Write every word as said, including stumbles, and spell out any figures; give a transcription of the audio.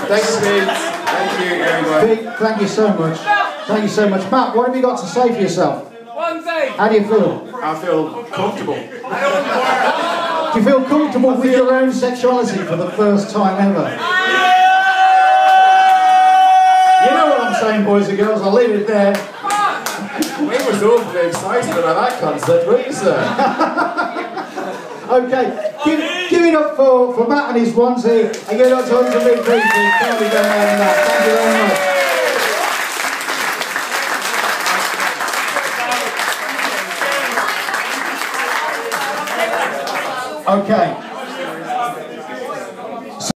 Thanks, Pete. Thank you, everybody. Pete, thank you so much. Thank you so much. Matt, what have you got to say for yourself? Onesie! How do you feel? I feel comfortable. Do you feel comfortable with your own sexuality for the first time ever? You know what I'm saying, boys and girls, I'll leave it there. We was awfully excited about that concept, weren't you, sir? Okay, give, give it up for, for Matt and his onesie, and give it up to tons of big people. Can't be done more than that. Thank you very much. Okay,